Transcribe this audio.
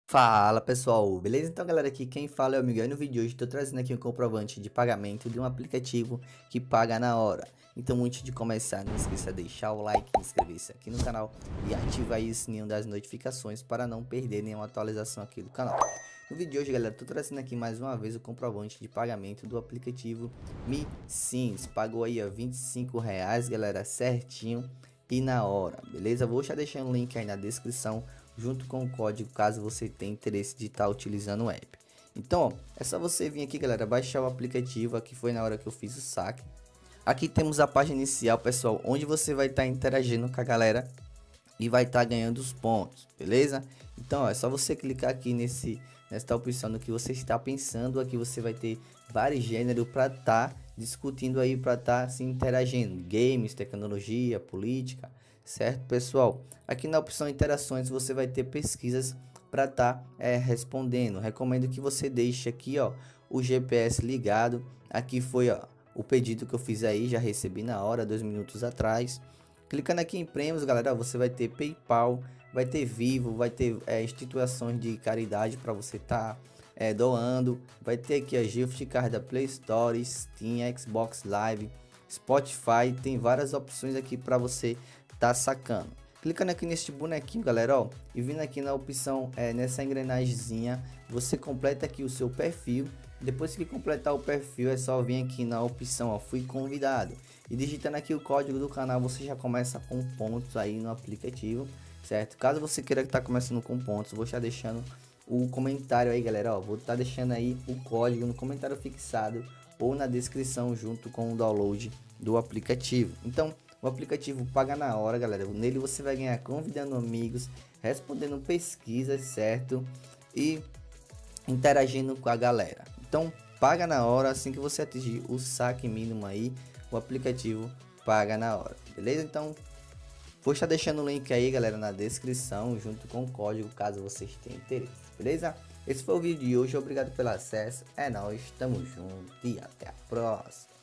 Fala pessoal, beleza? Então galera, aqui quem fala é o Miguel e no vídeo de hoje estou trazendo aqui um comprovante de pagamento de um aplicativo que paga na hora. Então antes de começar, não esqueça de deixar o like, inscrever-se aqui no canal e ativar aí o sininho das notificações para não perder nenhuma atualização aqui do canal. No vídeo de hoje galera, estou trazendo aqui mais uma vez o comprovante de pagamento do aplicativo Mi Sims. Pagou aí ó, R$ 25 galera, certinho e na hora, beleza? Vou já deixar o link aí na descrição junto com o código caso você tenha interesse de estar utilizando o app. Então, ó, é só você vir aqui, galera, baixar o aplicativo. Aqui foi na hora que eu fiz o saque. Aqui temos a página inicial, pessoal, onde você vai estar interagindo com a galera e vai estar ganhando os pontos, beleza? Então, ó, é só você clicar aqui nesta opção no que você está pensando. Aqui você vai ter vários gêneros para estar discutindo aí, para estar se interagindo, games, tecnologia, política, certo, pessoal? Aqui na opção interações você vai ter pesquisas para estar respondendo. Recomendo que você deixe aqui, ó, o GPS ligado. Aqui foi, ó, o pedido que eu fiz aí, já recebi na hora, 2 minutos atrás. Clicando aqui em prêmios, galera, você vai ter PayPal, vai ter Vivo, vai ter instituições de caridade para você estar doando. Vai ter aqui a gift card da Play Store, Steam, Xbox Live, Spotify. Tem várias opções aqui para você estar sacando. Clicando aqui neste bonequinho, galera, ó, e vindo aqui na opção, nessa engrenagemzinha, você completa aqui o seu perfil. Depois que completar o perfil, é só vir aqui na opção, ó, fui convidado, e digitando aqui o código do canal, você já começa com pontos aí no aplicativo, certo? Caso você queira que tá começando com pontos, vou estar deixando o comentário aí, galera, ó, vou estar deixando aí o código no comentário fixado ou na descrição junto com o download do aplicativo. Então, o aplicativo paga na hora, galera. Nele você vai ganhar convidando amigos, respondendo pesquisas, certo? E interagindo com a galera. Então, paga na hora. Assim que você atingir o saque mínimo aí, o aplicativo paga na hora, beleza? Então, vou estar deixando o link aí, galera, na descrição, junto com o código, caso vocês tenham interesse, beleza? Esse foi o vídeo de hoje, obrigado pelo acesso, é nóis, tamo junto e até a próxima.